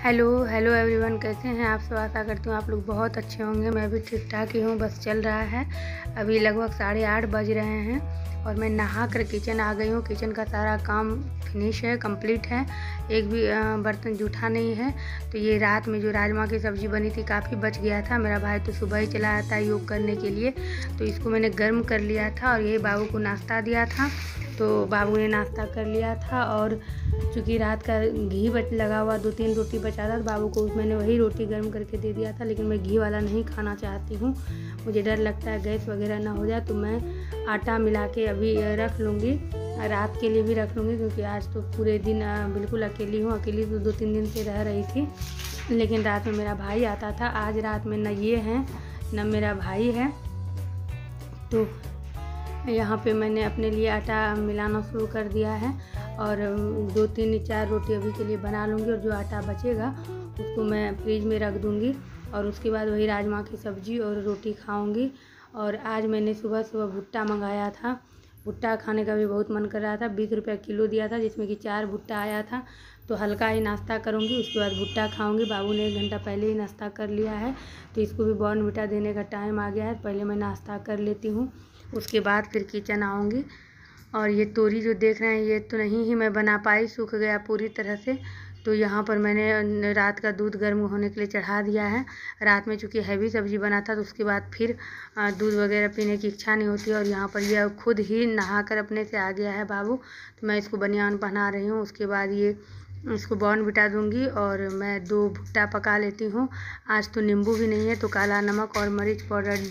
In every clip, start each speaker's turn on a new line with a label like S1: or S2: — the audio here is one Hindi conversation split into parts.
S1: हेलो हेलो एवरीवन, कैसे हैं आप सब। आशा करती हूँ आप लोग बहुत अच्छे होंगे। मैं भी ठीक ठाक ही हूँ, बस चल रहा है। अभी लगभग 8:30 बज रहे हैं और मैं नहा कर किचन आ गई हूँ। किचन का सारा काम फिनिश है, कंप्लीट है, एक भी बर्तन जूठा नहीं है। तो ये रात में जो राजमा की सब्ज़ी बनी थी काफ़ी बच गया था। मेरा भाई तो सुबह ही चला आता है योग करने के लिए, तो इसको मैंने गर्म कर लिया था और यही बाबू को नाश्ता दिया था। तो बाबू ने नाश्ता कर लिया था और चूँकि रात का घी लगा हुआ 2-3 रोटी बचा था, तो बाबू को मैंने वही रोटी गर्म करके दे दिया था। लेकिन मैं घी वाला नहीं खाना चाहती हूँ, मुझे डर लगता है गैस वगैरह ना हो जाए। तो मैं आटा मिला के अभी रख लूँगी, रात के लिए भी रख लूँगी, क्योंकि आज तो पूरे दिन बिल्कुल अकेली हूँ। अकेली तो 2-3 दिन से रह रही थी, लेकिन रात में मेरा भाई आता था। आज रात में न ये है न मेरा भाई है। तो यहाँ पे मैंने अपने लिए आटा मिलाना शुरू कर दिया है और 2-3-4 रोटी अभी के लिए बना लूँगी और जो आटा बचेगा उसको मैं फ्रिज में रख दूँगी और उसके बाद वही राजमा की सब्ज़ी और रोटी खाऊँगी। और आज मैंने सुबह सुबह भुट्टा मंगाया था। भुट्टा खाने का भी बहुत मन कर रहा था। 20 रुपये किलो दिया था, जिसमें कि 4 भुट्टा आया था। तो हल्का ही नाश्ता करूँगी, उसके बाद भुट्टा खाऊँगी। बाबू ने 1 घंटा पहले ही नाश्ता कर लिया है, तो इसको भी बॉर्नविटा देने का टाइम आ गया है। पहले मैं नाश्ता कर लेती हूँ, उसके बाद फिर किचन आऊँगी। और ये तोरी जो देख रहे हैं ये तो नहीं ही मैं बना पाई, सूख गया पूरी तरह से। तो यहाँ पर मैंने रात का दूध गर्म होने के लिए चढ़ा दिया है। रात में चूँकि हैवी सब्ज़ी बना था, तो उसके बाद फिर दूध वगैरह पीने की इच्छा नहीं होती। और यहाँ पर यह खुद ही नहा कर अपने से आ गया है बाबू, तो मैं इसको बनियान पहना रही हूँ। उसके बाद ये इसको बॉर्नविटा दूँगी और मैं 2 भुट्टा पका लेती हूँ। आज तो नींबू भी नहीं है, तो काला नमक और मिर्च पाउडर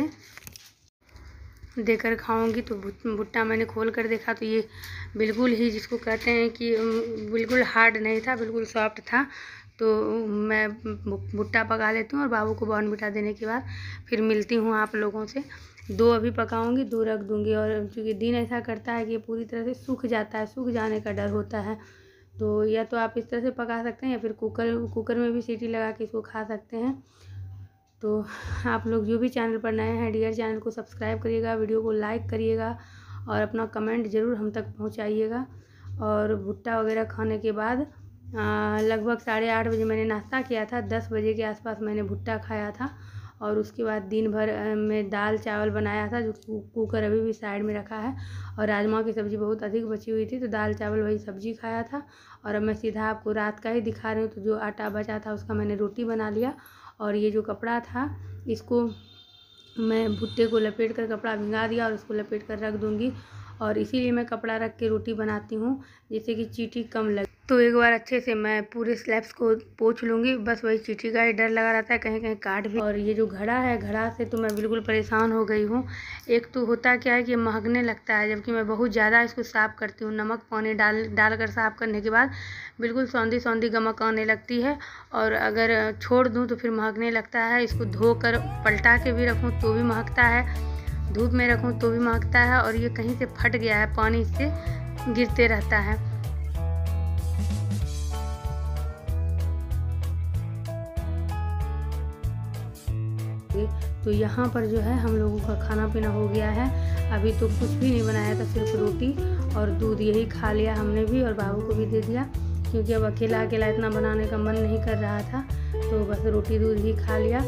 S1: देकर खाऊंगी। तो भुट्टा मैंने खोल कर देखा तो ये बिल्कुल ही, जिसको कहते हैं कि बिल्कुल हार्ड नहीं था, बिल्कुल सॉफ्ट था। तो मैं भुट्टा पका लेती हूँ और बाबू को बॉर्नविटा देने के बाद फिर मिलती हूँ आप लोगों से। 2 अभी पकाऊंगी, 2 रख दूँगी। और चूँकि दिन ऐसा करता है कि पूरी तरह से सूख जाता है, सूख जाने का डर होता है। तो या तो आप इस तरह से पका सकते हैं या फिर कुकर में भी सीटी लगा के इसको खा सकते हैं। तो आप लोग जो भी चैनल पर नए हैं, डियर चैनल को सब्सक्राइब करिएगा, वीडियो को लाइक करिएगा और अपना कमेंट ज़रूर हम तक पहुंचाइएगा। और भुट्टा वगैरह खाने के बाद लगभग 8:30 बजे मैंने नाश्ता किया था। 10 बजे के आसपास मैंने भुट्टा खाया था और उसके बाद दिन भर में दाल चावल बनाया था, जो कुकर अभी भी साइड में रखा है। और राजमा की सब्ज़ी बहुत अधिक बची हुई थी, तो दाल चावल वही सब्ज़ी खाया था। और अब मैं सीधा आपको रात का ही दिखा रही हूँ। तो जो आटा बचा था उसका मैंने रोटी बना लिया और ये जो कपड़ा था इसको मैं भुट्टे को लपेट कर कपड़ा भिंगा दिया और उसको लपेट कर रख दूँगी। और इसीलिए मैं कपड़ा रख के रोटी बनाती हूँ, जिससे कि चींटी कम लगे। तो एक बार अच्छे से मैं पूरे स्लैब्स को पोंछ लूँगी। बस वही चींटी का ही डर लगा रहता है, कहीं कहीं काट भी। और ये जो घड़ा है, घड़ा से तो मैं बिल्कुल परेशान हो गई हूँ। एक तो होता क्या है कि महकने लगता है, जबकि मैं बहुत ज़्यादा इसको साफ़ करती हूँ। नमक पानी डाल कर साफ़ करने के बाद बिल्कुल सौंधी सौंधी गमक आने लगती है। और अगर छोड़ दूँ तो फिर महकने लगता है। इसको धोकर पलटा के भी रखूँ तो भी महकता है, धूप में रखूँ तो भी महकता है। और ये कहीं से फट गया है, पानी से गिरते रहता है। तो यहाँ पर जो है हम लोगों का खाना पीना हो गया है। अभी तो कुछ भी नहीं बनाया था, सिर्फ रोटी और दूध, यही खा लिया हमने भी और बाबू को भी दे दिया, क्योंकि अब अकेला अकेला इतना बनाने का मन नहीं कर रहा था। तो बस रोटी दूध ही खा लिया।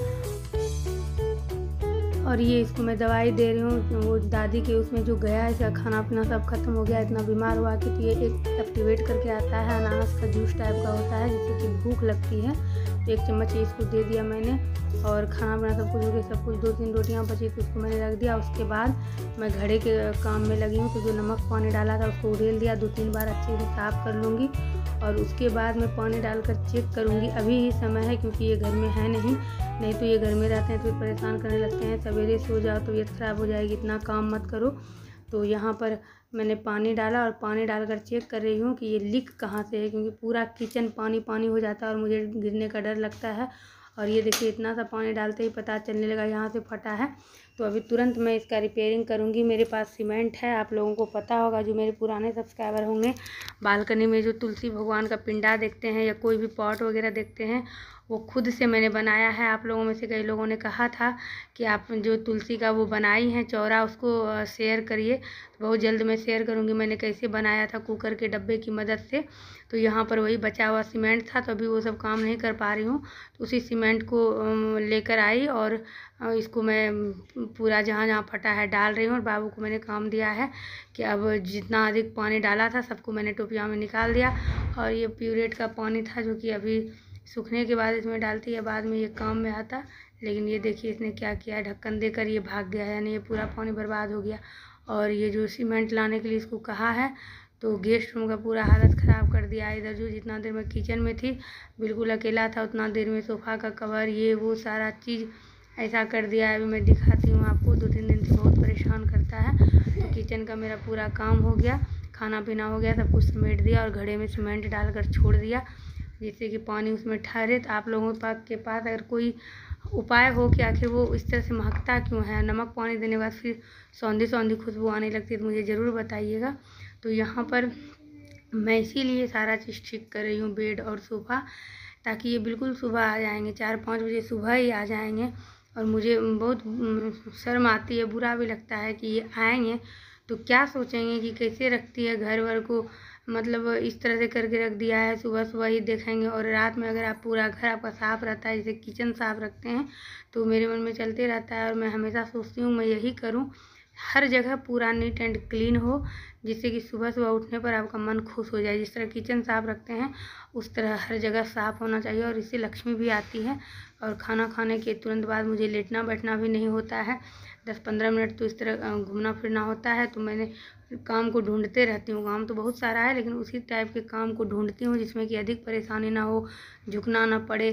S1: और ये इसको मैं दवाई दे रही हूँ, वो दादी के उसमें जो गया है, इसका खाना पीना सब खत्म हो गया, इतना बीमार हुआ कि। तो ये एक एक्टिवेट करके आता है, अनानास का जूस टाइप का होता है, जिससे कि भूख लगती है। तो 1 चम्मच इसको दे दिया मैंने और खाना बना सब कुछ हो गया। सब कुछ 2-3 रोटियाँ बची तो उसको मैंने रख दिया। उसके बाद मैं घड़े के काम में लगी हूँ। तो जो नमक पानी डाला था उसको उड़ेल दिया, 2-3 बार अच्छे से साफ़ कर लूँगी। और उसके बाद मैं पानी डालकर चेक करूँगी। अभी ही समय है, क्योंकि ये घर में है नहीं तो ये घर में रहते हैं तो परेशान करने लगते हैं। सवेरे सो जाओ तो तबीयत ख़राब हो जाएगी, इतना काम मत करो। तो यहाँ पर मैंने पानी डाला और पानी डालकर चेक कर रही हूँ कि ये लीक कहाँ से है, क्योंकि पूरा किचन पानी पानी हो जाता है और मुझे गिरने का डर लगता है। और ये देखिए, इतना सा पानी डालते ही पता चलने लगा यहाँ से फटा है। तो अभी तुरंत मैं इसका रिपेयरिंग करूँगी। मेरे पास सीमेंट है, आप लोगों को पता होगा, जो मेरे पुराने सब्सक्राइबर होंगे, बालकनी में जो तुलसी भगवान का पिंडा देखते हैं या कोई भी पॉट वगैरह देखते हैं, वो खुद से मैंने बनाया है। आप लोगों में से कई लोगों ने कहा था कि आप जो तुलसी का वो बनाई है चौरा, उसको शेयर करिए। तो बहुत जल्द मैं शेयर करूँगी मैंने कैसे बनाया था कुकर के डब्बे की मदद से। तो यहाँ पर वही बचा हुआ सीमेंट था, तो अभी वो सब काम नहीं कर पा रही हूँ, तो उसी सीमेंट को लेकर आई और इसको मैं पूरा जहाँ जहाँ फटा है डाल रही हूँ। और बाबू को मैंने काम दिया है कि अब जितना अधिक पानी डाला था सबको मैंने टोपिया में निकाल दिया। और ये प्यूरेट का पानी था जो कि अभी सूखने के बाद इसमें डालती है, बाद में ये काम में आता। लेकिन ये देखिए इसने क्या किया, ढक्कन देकर ये भाग गया है, यानी ये पूरा पानी बर्बाद हो गया। और ये जो सीमेंट लाने के लिए इसको कहा है, तो गेस्ट रूम का पूरा हालत ख़राब कर दिया। इधर जो जितना देर मैं किचन में थी बिल्कुल अकेला था, उतना देर में सोफ़ा का कवर ये वो सारा चीज़ ऐसा कर दिया है। अभी मैं दिखाती हूँ आपको, 2-3 दिन से बहुत परेशान करता है। तो किचन का मेरा पूरा काम हो गया, खाना पीना हो गया, सब कुछ समेट दिया और घड़े में सीमेंट डालकर छोड़ दिया जिससे कि पानी उसमें ठहरे। तो आप लोगों के पास अगर कोई उपाय हो कि आखिर वो इस तरह से महकता क्यों है, नमक पानी देने के बाद फिर सौंधी सौंधी खुशबू आने लगती है, तो मुझे ज़रूर बताइएगा। तो यहाँ पर मैं इसीलिए सारा चीज़ ठीक कर रही हूँ, बेड और सोफ़ा, ताकि ये बिल्कुल सुबह आ जाएंगे, 4-5 बजे सुबह ही आ जाएंगे। और मुझे बहुत शर्म आती है, बुरा भी लगता है कि ये आएंगे तो क्या सोचेंगे कि कैसे रखती है घर वर को, मतलब इस तरह से करके रख दिया है, सुबह सुबह ही देखेंगे। और रात में अगर आप पूरा घर आपका साफ़ रहता है, जैसे किचन साफ़ रखते हैं, तो मेरे मन में चलते रहता है और मैं हमेशा सोचती हूँ मैं यही करूँ, हर जगह पूरा नीट एंड क्लीन हो, जिससे कि सुबह सुबह उठने पर आपका मन खुश हो जाए। जिस तरह किचन साफ़ रखते हैं उस तरह हर जगह साफ़ होना चाहिए, और इससे लक्ष्मी भी आती है। और खाना खाने के तुरंत बाद मुझे लेटना बैठना भी नहीं होता है, 10-15 मिनट तो इस तरह घूमना फिरना होता है। तो मैंने काम को ढूंढते रहती हूँ, काम तो बहुत सारा है लेकिन उसी टाइप के काम को ढूंढती हूँ जिसमें कि अधिक परेशानी ना हो, झुकना ना पड़े।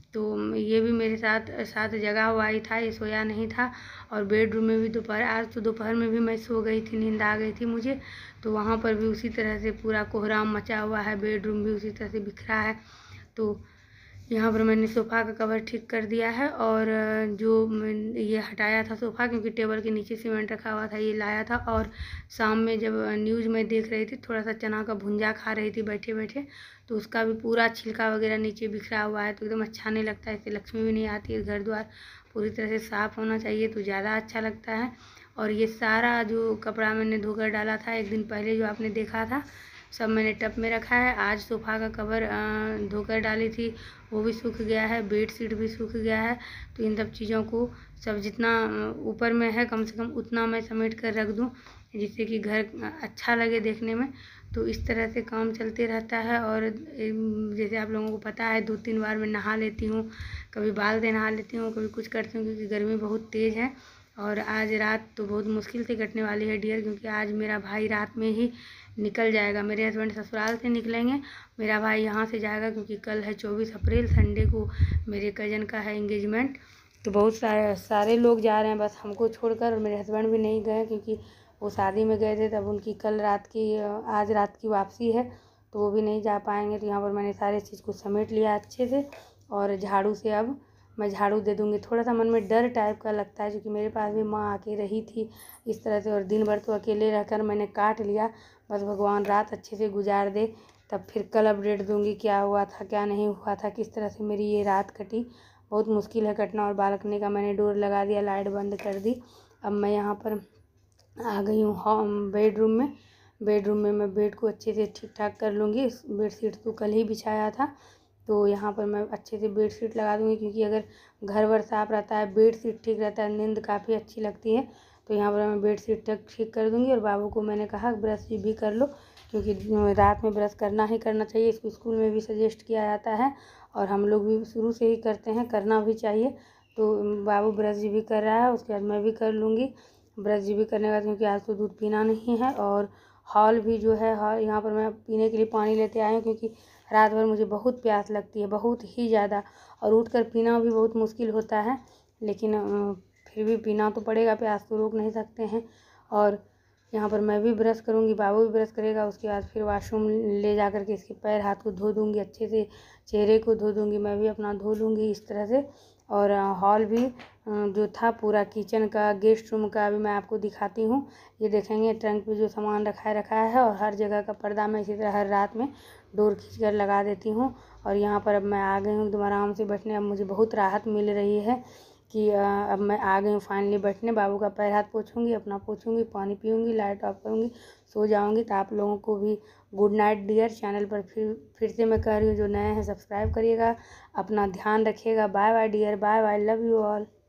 S1: तो ये भी मेरे साथ जगा हुआ ही था, ये सोया नहीं था। और बेडरूम में भी आज तो दोपहर में भी मैं सो गई थी, नींद आ गई थी मुझे, तो वहाँ पर भी उसी तरह से पूरा कोहराम मचा हुआ है, बेडरूम भी उसी तरह से बिखरा है। तो यहाँ पर मैंने सोफ़ा का कवर ठीक कर दिया है, और जो ये हटाया था सोफ़ा, क्योंकि टेबल के नीचे सीमेंट रखा हुआ था, ये लाया था। और शाम में जब न्यूज़ में देख रही थी, थोड़ा सा चना का भुंजा खा रही थी बैठे बैठे, तो उसका भी पूरा छिलका वगैरह नीचे बिखरा हुआ है, तो एकदम अच्छा नहीं लगता है। इससे लक्ष्मी भी नहीं आती है, घर द्वार पूरी तरह से साफ़ होना चाहिए तो ज़्यादा अच्छा लगता है। और ये सारा जो कपड़ा मैंने धोकर डाला था एक दिन पहले, जो आपने देखा था, सब मैंने टब में रखा है। आज सोफ़ा का कवर धोकर डाली थी, वो भी सूख गया है, बेड शीट भी सूख गया है। तो इन सब चीज़ों को सब जितना ऊपर में है कम से कम उतना मैं समेट कर रख दूं, जिससे कि घर अच्छा लगे देखने में। तो इस तरह से काम चलते रहता है। और जैसे आप लोगों को पता है 2-3 बार मैं नहा लेती हूँ, कभी बाल से नहा लेती हूँ, कभी कुछ करती हूँ, क्योंकि गर्मी बहुत तेज़ है। और आज रात तो बहुत मुश्किल से कटने वाली है डियर, क्योंकि आज मेरा भाई रात में ही निकल जाएगा। मेरे हस्बैंड ससुराल से निकलेंगे, मेरा भाई यहाँ से जाएगा, क्योंकि कल है 24 अप्रैल, संडे को मेरे कज़न का है एंगेजमेंट। तो बहुत सारे लोग जा रहे हैं बस हमको छोड़कर, और मेरे हस्बैंड भी नहीं गए क्योंकि वो शादी में गए थे, तब उनकी आज रात की वापसी है, तो वो भी नहीं जा पाएंगे। तो यहाँ पर मैंने सारे चीज़ को समेट लिया अच्छे से, और झाड़ू से अब मैं झाड़ू दे दूँगी। थोड़ा सा मन में डर टाइप का लगता है, क्योंकि मेरे पास भी माँ आके रही थी इस तरह से, और दिन भर तो अकेले रहकर मैंने काट लिया। बस भगवान रात अच्छे से गुजार दे, तब फिर कल अपडेट दूँगी क्या हुआ था क्या नहीं हुआ था, किस तरह से मेरी ये रात कटी। बहुत मुश्किल है कटना। और बालकनी का मैंने डोर लगा दिया, लाइट बंद कर दी। अब मैं यहाँ पर आ गई हूँ बेडरूम में मैं बेड को अच्छे से ठीक ठाक कर लूँगी। बेडशीट तो कल ही बिछाया था, तो यहाँ पर मैं अच्छे से बेडशीट लगा दूँगी, क्योंकि अगर घर वर साफ़ रहता है, बेडशीट ठीक रहता है, नींद काफ़ी अच्छी लगती है। तो यहाँ पर मैं बेडशीट तक ठीक कर दूँगी। और बाबू को मैंने कहा ब्रश भी कर लो, क्योंकि रात में ब्रश करना ही करना चाहिए, इसको स्कूल में भी सजेस्ट किया जाता है, और हम लोग भी शुरू से ही करते हैं, करना भी चाहिए। तो बाबू ब्रश भी कर रहा है, उसके बाद मैं भी कर लूँगी ब्रश भी करने के बाद, क्योंकि आज तो दूध पीना नहीं है। और हॉल भी जो है, हॉल यहाँ पर मैं पीने के लिए पानी लेते आए हूँ, क्योंकि रात भर मुझे बहुत प्यास लगती है, बहुत ही ज़्यादा, और उठकर पीना भी बहुत मुश्किल होता है, लेकिन फिर भी पीना तो पड़ेगा, प्यास तो रोक नहीं सकते हैं। और यहाँ पर मैं भी ब्रश करूँगी, बाबू भी ब्रश करेगा। उसके बाद फिर वॉशरूम ले जा कर के इसके पैर हाथ को धो दूँगी, अच्छे से चेहरे को धो दूँगी, मैं भी अपना धो लूँगी इस तरह से। और हॉल भी जो था पूरा किचन का, गेस्ट रूम का, अभी मैं आपको दिखाती हूँ। ये देखेंगे ट्रंक पे जो सामान रखा है और हर जगह का पर्दा मैं इसी तरह हर रात में डोर खींच कर लगा देती हूँ। और यहाँ पर अब मैं आ गई हूँ एकदम आराम से बैठने। अब मुझे बहुत राहत मिल रही है कि अब मैं आ गई हूँ फाइनली बैठने। बाबू का पैर हाथ पोछूंगी, अपना पोछूंगी, पानी पीऊँगी, लाइट ऑफ करूँगी, सो जाऊँगी। तो आप लोगों को भी गुड नाइट डियर। चैनल पर फिर से मैं कह रही हूँ, जो नए हैं सब्सक्राइब करिएगा, अपना ध्यान रखिएगा। Bye bye dear, bye bye, love you all.